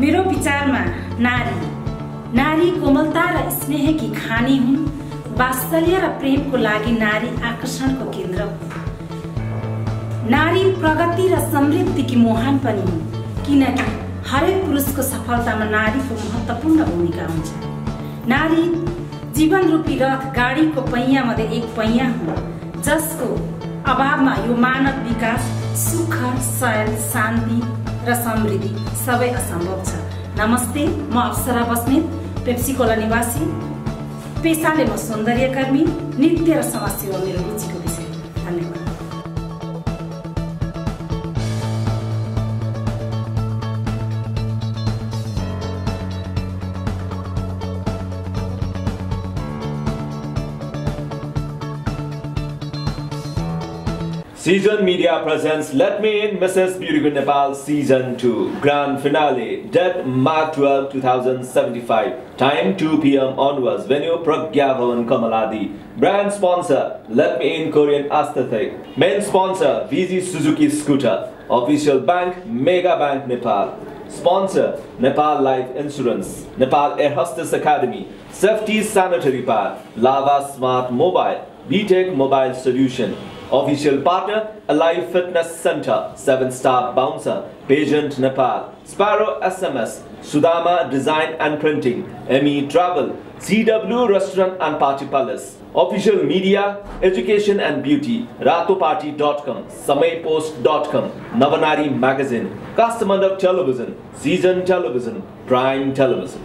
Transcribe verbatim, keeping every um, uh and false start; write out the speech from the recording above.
मेरो विचारमा नारी नारी कोमलता र स्नेह की खानी हुन्। वात्सल्य र प्रेमको लागि नारी आकर्षणको केन्द्र हो। नारी प्रगति र समृद्धिकी मोहन पनि हुन्, किनकि हरेक पुरुषको सफलतामा नारीको महत्त्वपूर्ण भूमिका हुन्छ। नारी जीवन रूपी रथ गाडीको पहिया मध्ये एक पहिया हुन्, जसको अभावमा यो मानव विकास, सुख, शैल, शान्ति र समृद्धि सबै असम्भव छ। नमस्ते, म अप्सरा बस्नेत, पेप्सीकोला निवासी। पेशाले म सौन्दर्यकर्मी, नृत्य र समाजसेवा मेरो रुचिको विषय। धन्यवाद। Season Media presents Let Me In Missus Beautiful Nepal Season two Grand Finale, date March twelfth, two thousand seventy-five, time two p m onwards, venue Pragya Bhavan Kamaladi. Brand sponsor Let Me In Korean Aesthetic. Main sponsor V G Suzuki Scooter. Official bank Mega Bank Nepal. Sponsor Nepal Life Insurance, Nepal Air Hostess Academy, Safety Sanitary Pad, Lava Smart Mobile, B Tech Mobile Solution. Official partner Alive Fitness Center, seven star Bouncer, Pageant Nepal, Sparrow S M S, Sudama Design and Printing, M E Travel, C W Restaurant and Party Palace. Official media, education and beauty, ratoparty dot com, samaypost dot com, Navanari Magazine, Customer Television, Season Television, Prime Television.